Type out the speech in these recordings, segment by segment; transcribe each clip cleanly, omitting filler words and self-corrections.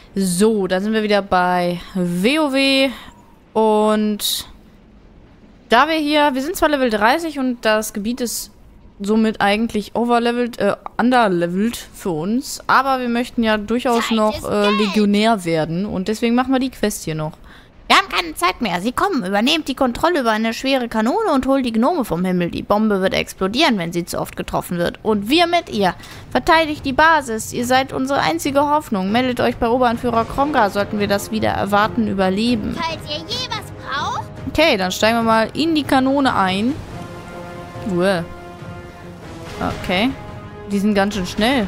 So, da sind wir wieder bei WoW. Und da wir sind zwar Level 30 und das Gebiet ist somit eigentlich underlevelt für uns. Aber wir möchten ja durchaus noch Legionär werden. Und deswegen machen wir die Quest hier noch. Wir haben keine Zeit mehr. Sie kommen, übernehmt die Kontrolle über eine schwere Kanone und holt die Gnome vom Himmel. Die Bombe wird explodieren, wenn sie zu oft getroffen wird. Und wir mit ihr. Verteidigt die Basis. Ihr seid unsere einzige Hoffnung. Meldet euch bei Oberanführer Kronga, sollten wir das wieder erwarten überleben. Falls ihr je was braucht. Okay, dann steigen wir mal in die Kanone ein. Uah. Okay. Die sind ganz schön schnell.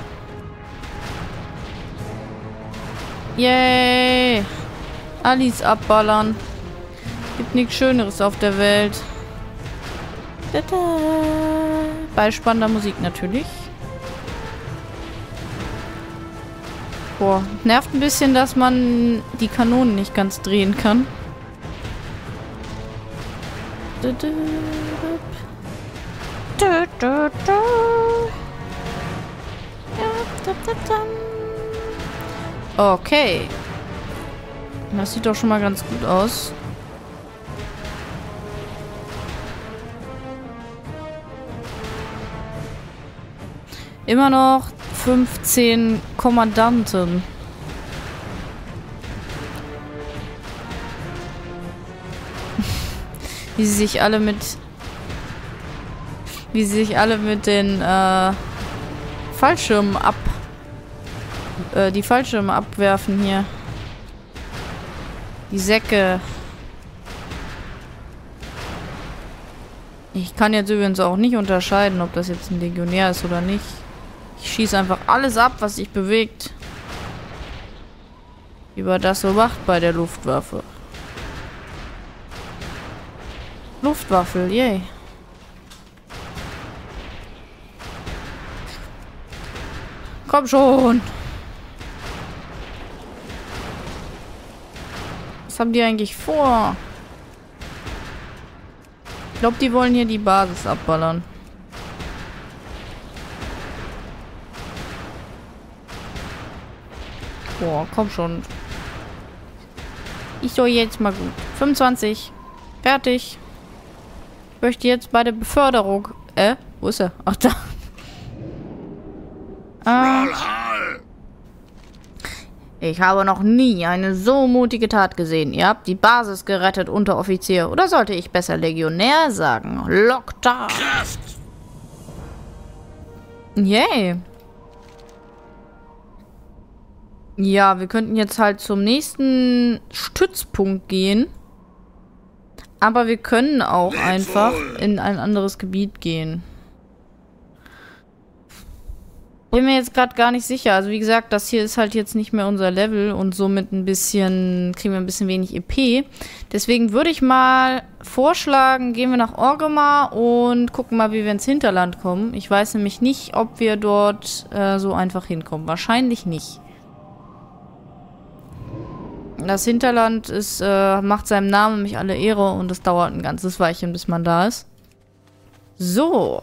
Yay. Alice abballern. Gibt nichts Schöneres auf der Welt. Bei spannender Musik natürlich. Boah, nervt ein bisschen, dass man die Kanonen nicht ganz drehen kann. Okay. Das sieht doch schon mal ganz gut aus. Immer noch 15 Kommandanten. Wie sie sich alle mit den Fallschirmen die Fallschirme abwerfen hier. Die Säcke. Ich kann jetzt übrigens auch nicht unterscheiden, ob das jetzt ein Legionär ist oder nicht. Ich schieße einfach alles ab, was sich bewegt. Wie man das so macht bei der Luftwaffe. Luftwaffel, yay. Komm schon. Was haben die eigentlich vor? Ich glaube, die wollen hier die Basis abballern. Boah, komm schon. Ich soll jetzt mal gut. 25. Fertig. Ich möchte jetzt bei der Beförderung... Wo ist er? Ach, da. Ich habe noch nie eine so mutige Tat gesehen. Ihr habt die Basis gerettet, Unteroffizier. Oder sollte ich besser Legionär sagen? Loktar. Yay. Ja, wir könnten jetzt halt zum nächsten Stützpunkt gehen. Aber wir können auch einfach in ein anderes Gebiet gehen. Bin mir jetzt gerade gar nicht sicher. Also wie gesagt, das hier ist halt jetzt nicht mehr unser Level und somit kriegen wir ein bisschen wenig EP. Deswegen würde ich mal vorschlagen, gehen wir nach Orgrimmar und gucken mal, wie wir ins Hinterland kommen. Ich weiß nämlich nicht, ob wir dort so einfach hinkommen. Wahrscheinlich nicht. Das Hinterland macht seinem Namen nämlich alle Ehre und es dauert ein ganzes Weilchen, bis man da ist. So.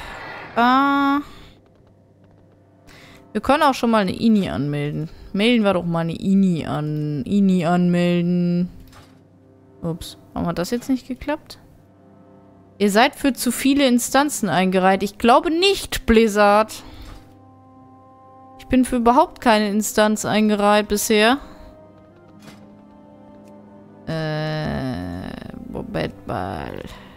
Wir können auch schon mal eine INI anmelden. Melden wir doch mal eine INI an. INI anmelden. Ups, warum hat das jetzt nicht geklappt? Ihr seid für zu viele Instanzen eingereiht. Ich glaube nicht, Blizzard. Ich bin für überhaupt keine Instanz eingereiht bisher. Moment mal.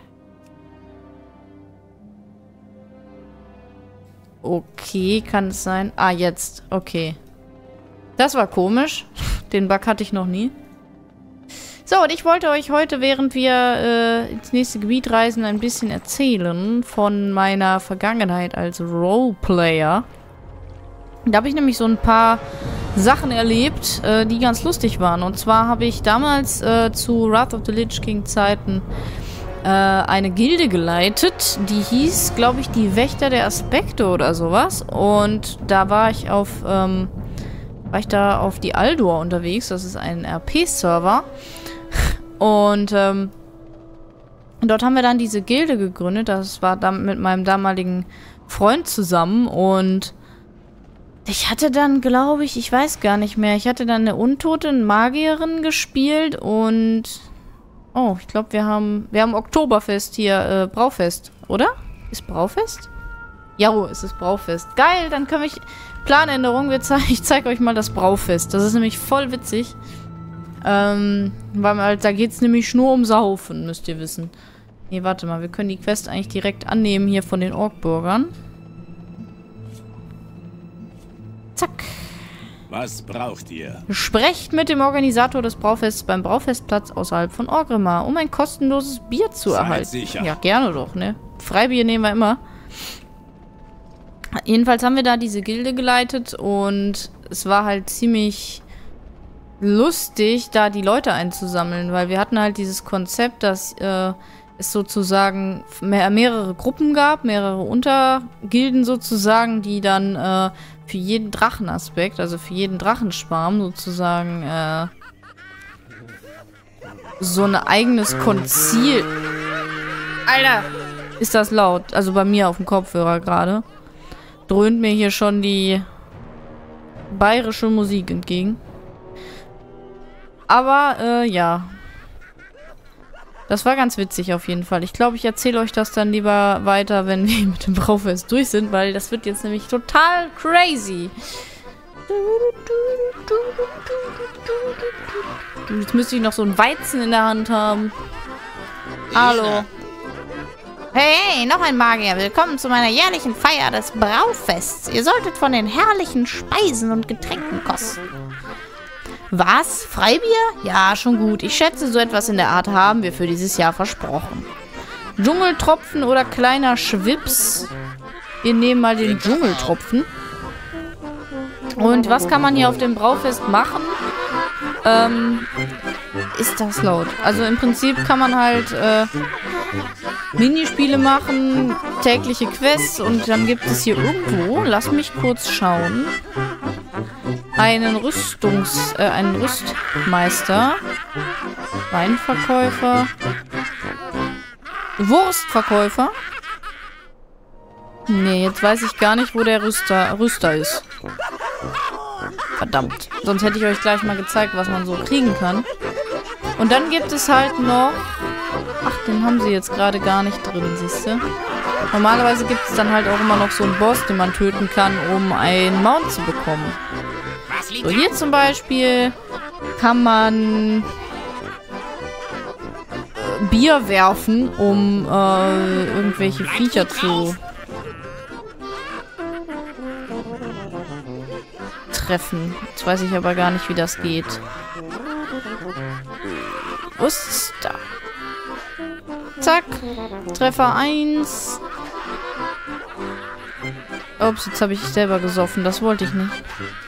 Okay, kann es sein? Ah, jetzt. Okay. Das war komisch. Den Bug hatte ich noch nie. So, und ich wollte euch heute, während wir ins nächste Gebiet reisen, ein bisschen erzählen von meiner Vergangenheit als Roleplayer. Da habe ich nämlich so ein paar Sachen erlebt, die ganz lustig waren. Und zwar habe ich damals zu Wrath of the Lich King Zeiten eine Gilde geleitet, die hieß, glaube ich, die Wächter der Aspekte oder sowas. Und da war ich auf die Aldor unterwegs. Das ist ein RP-Server. Und dort haben wir dann diese Gilde gegründet. Das war dann mit meinem damaligen Freund zusammen. Und Ich hatte dann, glaube ich, ich weiß gar nicht mehr, ich hatte dann eine untote Magierin gespielt und... Oh, ich glaube, wir haben Oktoberfest hier, Braufest, oder? Ist Braufest? Ja, es ist Braufest. Geil, dann können wir... Planänderung, ich zeige euch mal das Braufest. Das ist nämlich voll witzig. Weil halt, da geht es nämlich nur um Saufen, müsst ihr wissen. Nee, warte mal, wir können die Quest eigentlich direkt annehmen hier von den Orkbürgern. Zack. Was braucht ihr? Sprecht mit dem Organisator des Braufests beim Braufestplatz außerhalb von Orgrimmar, um ein kostenloses Bier zu erhalten. Sicher. Ja, gerne doch, ne? Freibier nehmen wir immer. Jedenfalls haben wir da diese Gilde geleitet und es war halt ziemlich lustig, da die Leute einzusammeln, weil wir hatten halt dieses Konzept, dass es sozusagen mehrere Gruppen gab, mehrere Untergilden sozusagen, die dann für jeden Drachenaspekt, also für jeden Drachenschwarm sozusagen so ein eigenes Konzil... Alter! Ist das laut? Also bei mir auf dem Kopfhörer gerade. Dröhnt mir hier schon die bayerische Musik entgegen. Aber, ja. Das war ganz witzig auf jeden Fall. Ich glaube, ich erzähle euch das dann lieber weiter, wenn wir mit dem Braufest durch sind, weil das wird jetzt nämlich total crazy. Jetzt müsste ich noch so einen Weizen in der Hand haben. Hallo. Hey, noch ein Magier. Willkommen zu meiner jährlichen Feier des Braufests. Ihr solltet von den herrlichen Speisen und Getränken kosten. Was? Freibier? Ja, schon gut. Ich schätze, so etwas in der Art haben wir für dieses Jahr versprochen. Dschungeltropfen oder kleiner Schwips? Wir nehmen mal den Dschungeltropfen. Und was kann man hier auf dem Braufest machen? Ist das laut? Also im Prinzip kann man halt Minispiele machen, tägliche Quests und dann gibt es hier irgendwo, lass mich kurz schauen, einen Rüstmeister, Weinverkäufer, Wurstverkäufer. Nee, jetzt weiß ich gar nicht, wo der Rüster ist. Verdammt. Sonst hätte ich euch gleich mal gezeigt, was man so kriegen kann. Und dann gibt es halt noch... Ach, den haben sie jetzt gerade gar nicht drin, siehst du? Normalerweise gibt es dann halt auch immer noch so einen Boss, den man töten kann, um einen Mount zu bekommen. So, hier zum Beispiel kann man Bier werfen, um irgendwelche Viecher zu treffen. Jetzt weiß ich aber gar nicht, wie das geht. Wo ist es da? Zack. Treffer 1. Ups, jetzt habe ich selber gesoffen. Das wollte ich nicht.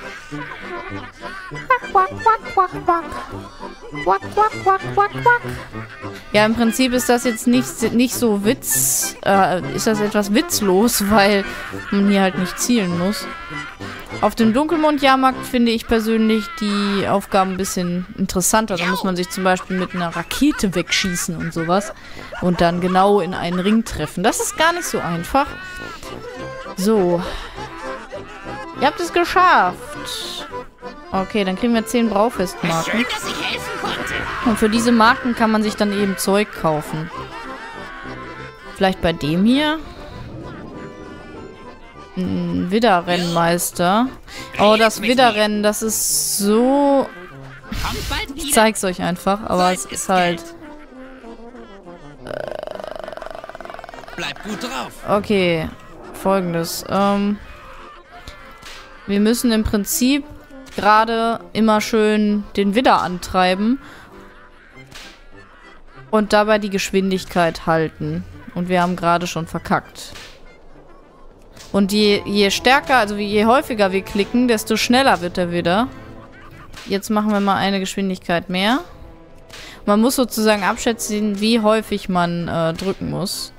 Ja, im Prinzip ist das jetzt nicht so ist das etwas witzlos, weil man hier halt nicht zielen muss. Auf dem Dunkelmond-Jahrmarkt finde ich persönlich die Aufgaben ein bisschen interessanter. Da muss man sich zum Beispiel mit einer Rakete wegschießen und sowas. Und dann genau in einen Ring treffen. Das ist gar nicht so einfach. So. Ihr habt es geschafft. Okay, dann kriegen wir 10 Braufestmarken. Schön, dass ich helfen konnte. Und für diese Marken kann man sich dann eben Zeug kaufen. Vielleicht bei dem hier? Ein Widderrennmeister. Oh, das Widderrennen, das ist so... Ich zeig's euch einfach, aber es ist halt... Bleib gut drauf. Okay, Folgendes. Wir müssen im Prinzip gerade immer schön den Widder antreiben und dabei die Geschwindigkeit halten. Und wir haben gerade schon verkackt. Und je stärker, also je häufiger wir klicken, desto schneller wird der Widder. Jetzt machen wir mal eine Geschwindigkeit mehr. Man muss sozusagen abschätzen, wie häufig man drücken muss,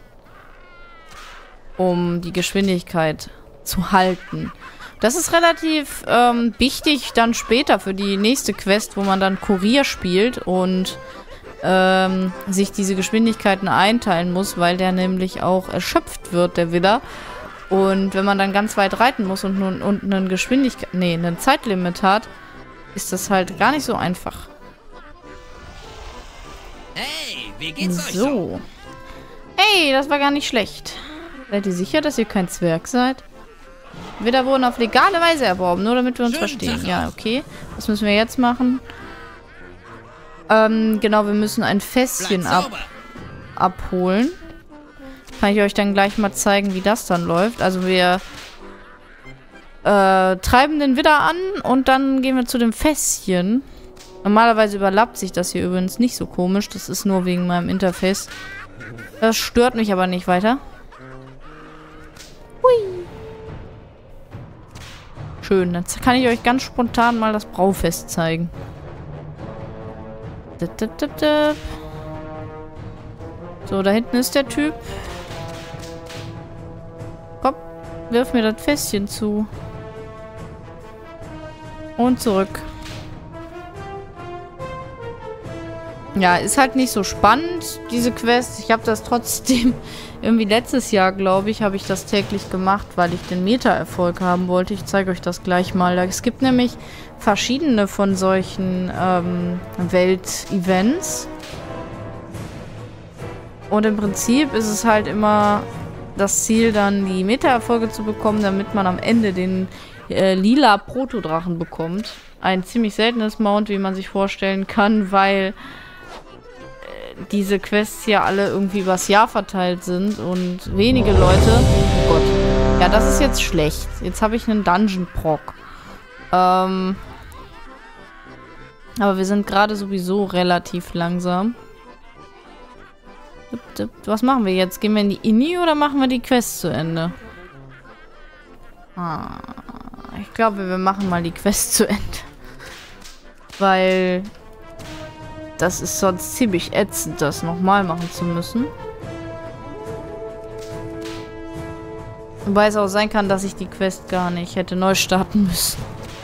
um die Geschwindigkeit zu halten. Das ist relativ wichtig dann später für die nächste Quest, wo man dann Kurier spielt und sich diese Geschwindigkeiten einteilen muss, weil der nämlich auch erschöpft wird, der Widder. Und wenn man dann ganz weit reiten muss und einen einen Zeitlimit hat, ist das halt gar nicht so einfach. Hey, wie geht's euch So. Hey, das war gar nicht schlecht. Seid ihr sicher, dass ihr kein Zwerg seid? Widder wurden auf legale Weise erworben, nur damit wir uns verstehen. Ja, okay. Was müssen wir jetzt machen? Genau, wir müssen ein Fässchen abholen. Kann ich euch dann gleich mal zeigen, wie das dann läuft. Also wir treiben den Widder an und dann gehen wir zu dem Fässchen. Normalerweise überlappt sich das hier übrigens nicht so komisch. Das ist nur wegen meinem Interface. Das stört mich aber nicht weiter. Hui. Schön, jetzt kann ich euch ganz spontan mal das Braufest zeigen. So, da hinten ist der Typ. Komm, wirf mir das Fässchen zu. Und zurück. Ja, ist halt nicht so spannend, diese Quest. Ich habe das trotzdem irgendwie letztes Jahr, glaube ich, habe ich das täglich gemacht, weil ich den Meta-Erfolg haben wollte. Ich zeige euch das gleich mal. Es gibt nämlich verschiedene von solchen Welt-Events. Und im Prinzip ist es halt immer das Ziel, dann die Meta-Erfolge zu bekommen, damit man am Ende den lila Protodrachen bekommt. Ein ziemlich seltenes Mount, wie man sich vorstellen kann, weil diese Quests hier alle irgendwie übers Jahr verteilt sind und wenige Leute... Oh Gott. Ja, das ist jetzt schlecht. Jetzt habe ich einen Dungeon-Proc. Aber wir sind gerade sowieso relativ langsam. Was machen wir jetzt? Gehen wir in die Inni oder machen wir die Quest zu Ende? Ich glaube, wir machen mal die Quest zu Ende. Weil... das ist sonst ziemlich ätzend, das nochmal machen zu müssen. Wobei es auch sein kann, dass ich die Quest gar nicht hätte neu starten müssen.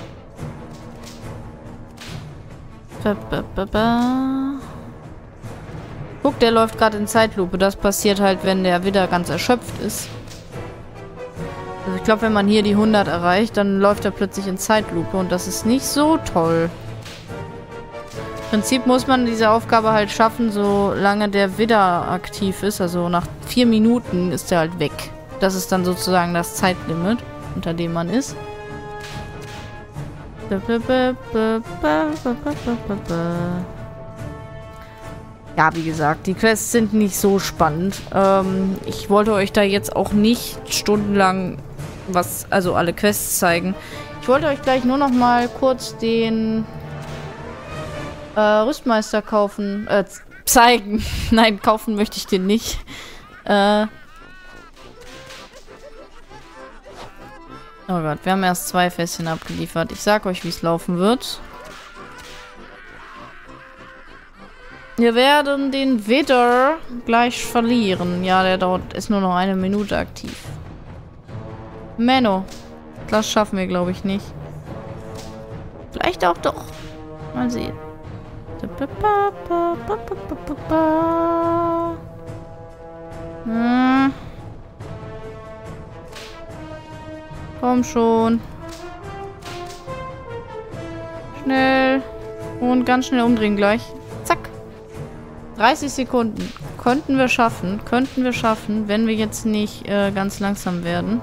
Guck, der läuft gerade in Zeitlupe. Das passiert halt, wenn der wieder ganz erschöpft ist. Also ich glaube, wenn man hier die 100 erreicht, dann läuft er plötzlich in Zeitlupe und das ist nicht so toll. Im Prinzip muss man diese Aufgabe halt schaffen, solange der Widder aktiv ist. Also nach 4 Minuten ist er halt weg. Das ist dann sozusagen das Zeitlimit, unter dem man ist. Ja, wie gesagt, die Quests sind nicht so spannend. Ich wollte euch da jetzt auch nicht stundenlang also alle Quests zeigen. Ich wollte euch gleich nur noch mal kurz den Rüstmeister zeigen. Nein, kaufen möchte ich den nicht. Oh Gott, wir haben erst 2 Fässchen abgeliefert. Ich sag euch, wie es laufen wird. Wir werden den Widder gleich verlieren. Ja, der ist nur noch 1 Minute aktiv. Menno. Das schaffen wir, glaube ich, nicht. Vielleicht auch doch. Mal sehen. Komm schon. Schnell. Und ganz schnell umdrehen gleich. Zack. 30 Sekunden. Könnten wir schaffen, wenn wir jetzt nicht ganz langsam werden.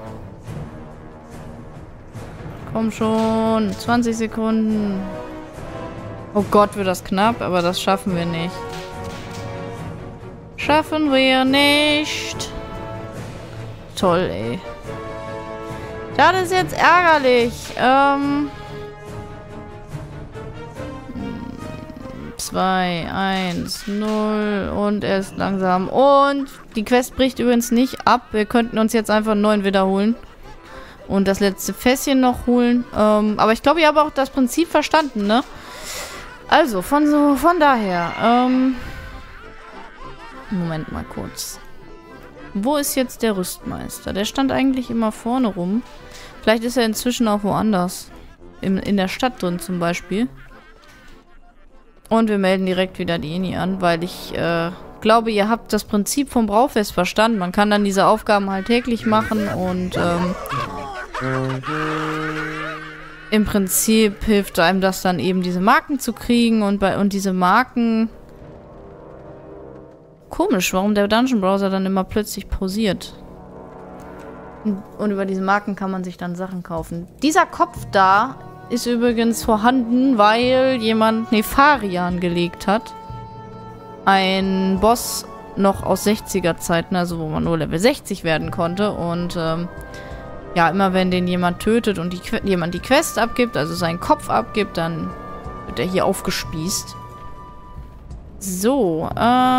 Komm schon. 20 Sekunden. Oh Gott, wird das knapp, aber das schaffen wir nicht. Schaffen wir nicht. Toll, ey. Das ist jetzt ärgerlich. 2, 1, 0 und er ist langsam. Und die Quest bricht übrigens nicht ab. Wir könnten uns jetzt einfach einen neuen wiederholen. Und das letzte Fässchen noch holen. Aber ich glaube, ihr habt auch das Prinzip verstanden, ne? Also, von daher. Moment mal kurz. Wo ist jetzt der Rüstmeister? Der stand eigentlich immer vorne rum. Vielleicht ist er inzwischen auch woanders. In der Stadt drin zum Beispiel. Und wir melden direkt wieder die Inni an, weil ich glaube, ihr habt das Prinzip vom Braufest verstanden. Man kann dann diese Aufgaben halt täglich machen und im Prinzip hilft einem das dann eben, diese Marken zu kriegen und diese Marken... Komisch, warum der Dungeon Browser dann immer plötzlich pausiert. Und über diese Marken kann man sich dann Sachen kaufen. Dieser Kopf da ist übrigens vorhanden, weil jemand Nefarian gelegt hat. Ein Boss noch aus 60er-Zeiten, also wo man nur Level 60 werden konnte. Und ja, immer wenn den jemand tötet und jemand die Quest abgibt, also seinen Kopf abgibt, dann wird er hier aufgespießt. So,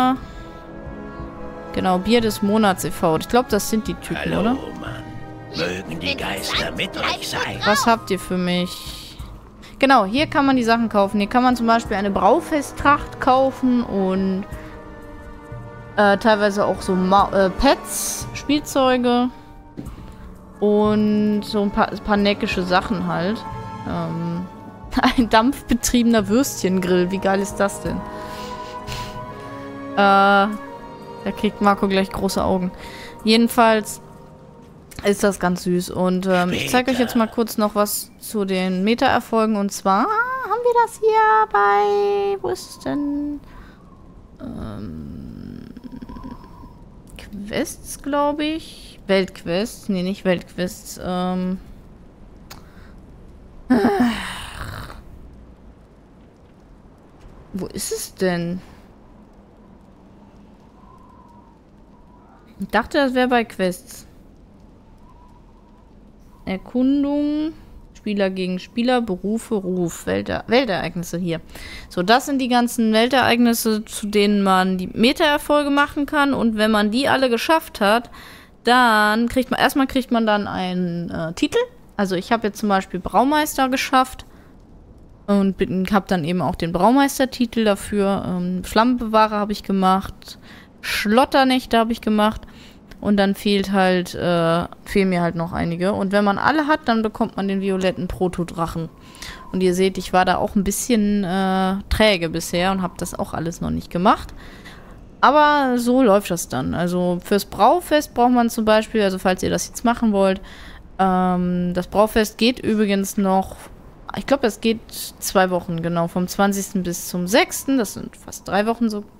genau, Bier des Monats e.V. Ich glaube, das sind die Typen, Hallo, oder? Mann. Mögen die Geister mit euch sein. Was habt ihr für mich? Genau, hier kann man die Sachen kaufen. Hier kann man zum Beispiel eine Braufesttracht kaufen und teilweise auch so Pets, Spielzeuge und so ein paar neckische Sachen halt. Ein dampfbetriebener Würstchengrill. Wie geil ist das denn? Da kriegt Marco gleich große Augen. Jedenfalls ist das ganz süß. Und ich zeige euch jetzt mal kurz noch was zu den Meta-Erfolgen. Und zwar haben wir das hier bei... Wo ist es denn? Quests, glaube ich. Weltquests. Nee, nicht Weltquests. Wo ist es denn? Ich dachte, das wäre bei Quests. Erkundung, Spieler gegen Spieler, Berufe, Ruf, Weltereignisse hier. So, das sind die ganzen Weltereignisse, zu denen man die Meta-Erfolge machen kann. Und wenn man die alle geschafft hat, dann kriegt man dann einen Titel. Also ich habe jetzt zum Beispiel Braumeister geschafft und habe dann eben auch den Braumeistertitel dafür. Flammenbewahrer habe ich gemacht, Schlotternächte habe ich gemacht. Und dann fehlen mir halt noch einige. Und wenn man alle hat, dann bekommt man den violetten Protodrachen. Und ihr seht, ich war da auch ein bisschen träge bisher und habe das auch alles noch nicht gemacht. Aber so läuft das dann. Also fürs Braufest braucht man zum Beispiel, also falls ihr das jetzt machen wollt, das Braufest geht übrigens noch, ich glaube, es geht 2 Wochen, genau, vom 20. bis zum 6. Das sind fast 3 Wochen so.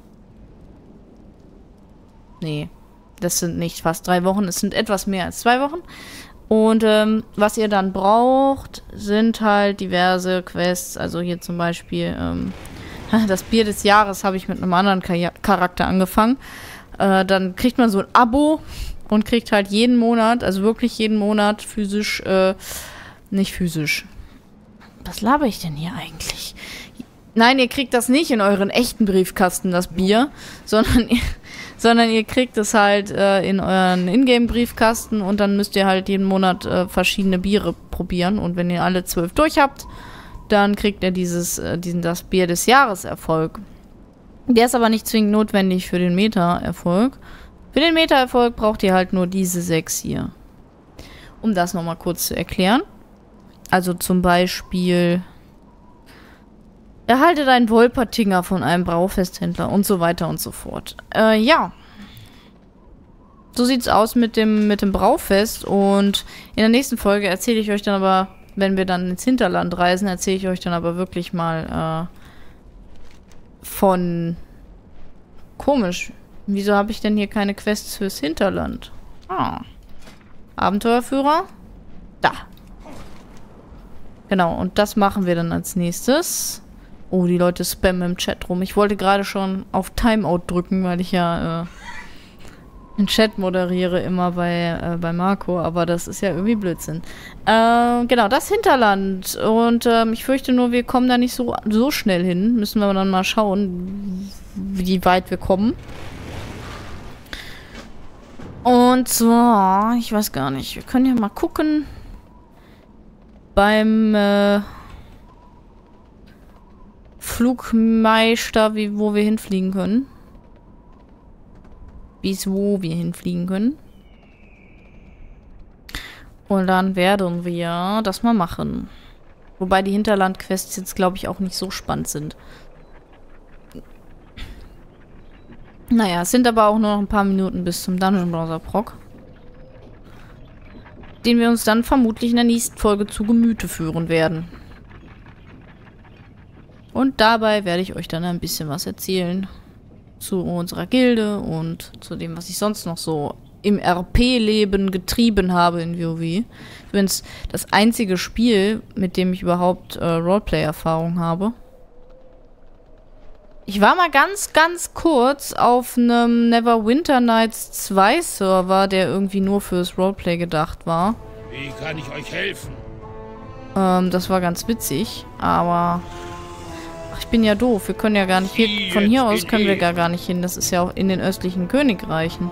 Nee. Das sind nicht fast 3 Wochen, es sind etwas mehr als 2 Wochen. Und was ihr dann braucht, sind halt diverse Quests. Also hier zum Beispiel das Bier des Jahres habe ich mit einem anderen Charakter angefangen. Dann kriegt man so ein Abo und kriegt halt jeden Monat, also wirklich jeden Monat physisch, nicht physisch. Was laber ich denn hier eigentlich? Nein, ihr kriegt das nicht in euren echten Briefkasten, das Bier, sondern ihr kriegt es halt in euren Ingame-Briefkasten und dann müsst ihr halt jeden Monat verschiedene Biere probieren. Und wenn ihr alle 12 durch habt, dann kriegt ihr das Bier des Jahres Erfolg. Der ist aber nicht zwingend notwendig für den Meta-Erfolg. Für den Meta-Erfolg braucht ihr halt nur diese 6 hier. Um das nochmal kurz zu erklären. Also zum Beispiel... Erhalte deinen Wolpertinger von einem Braufesthändler und so weiter und so fort. Ja. So sieht's aus mit dem Braufest. Und in der nächsten Folge erzähle ich euch dann aber, wenn wir dann ins Hinterland reisen, erzähle ich euch dann aber wirklich mal von... Komisch. Wieso habe ich denn hier keine Quests fürs Hinterland? Abenteuerführer? Da. Genau, und das machen wir dann als nächstes. Oh, die Leute spammen im Chat rum. Ich wollte gerade schon auf Timeout drücken, weil ich ja den Chat moderiere immer bei Marco, aber das ist ja irgendwie Blödsinn. Genau, das Hinterland. Und ich fürchte nur, wir kommen da nicht so schnell hin. Müssen wir dann mal schauen, wie weit wir kommen. Und zwar, ich weiß gar nicht, wir können ja mal gucken. Beim Flugmeister, wo wir hinfliegen können. Wo wir hinfliegen können. Und dann werden wir das mal machen. Wobei die Hinterland-Quests jetzt, glaube ich, auch nicht so spannend sind. Naja, es sind aber auch nur noch ein paar Minuten bis zum Dungeon Browser Proc. Den wir uns dann vermutlich in der nächsten Folge zu Gemüte führen werden. Und dabei werde ich euch dann ein bisschen was erzählen. Zu unserer Gilde und zu dem, was ich sonst noch so im RP-Leben getrieben habe in WoW. Übrigens das einzige Spiel, mit dem ich überhaupt Roleplay-Erfahrung habe. Ich war mal ganz, ganz kurz auf einem Neverwinter Nights 2 Server, der irgendwie nur fürs Roleplay gedacht war. Wie kann ich euch helfen? Das war ganz witzig, aber... Ach, ich bin ja doof. Wir können ja gar nicht... Von hier aus können wir gar nicht hin. Das ist ja auch in den östlichen Königreichen.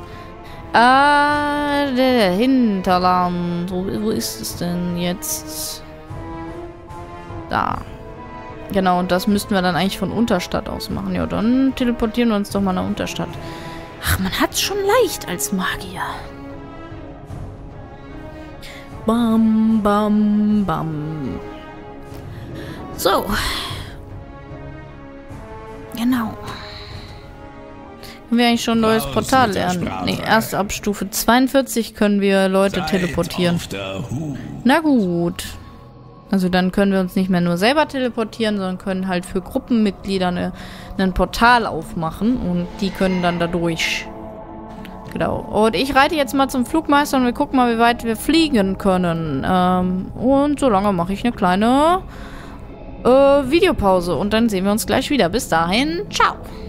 Der Hinterland. Wo ist es denn jetzt? Da. Genau, und das müssten wir dann eigentlich von Unterstadt aus machen. Ja, dann teleportieren wir uns doch mal nach Unterstadt. Ach, man hat's schon leicht als Magier. Bam, bam, bam. So. Genau. Können wir eigentlich schon ein neues Portal lernen? Ne, erst ab Stufe 42 können wir Leute teleportieren. Na gut. Also dann können wir uns nicht mehr nur selber teleportieren, sondern können halt für Gruppenmitglieder ein Portal aufmachen und die können dann dadurch. Genau. Und ich reite jetzt mal zum Flugmeister und wir gucken mal, wie weit wir fliegen können. Und solange mache ich eine kleine Videopause und dann sehen wir uns gleich wieder. Bis dahin, ciao!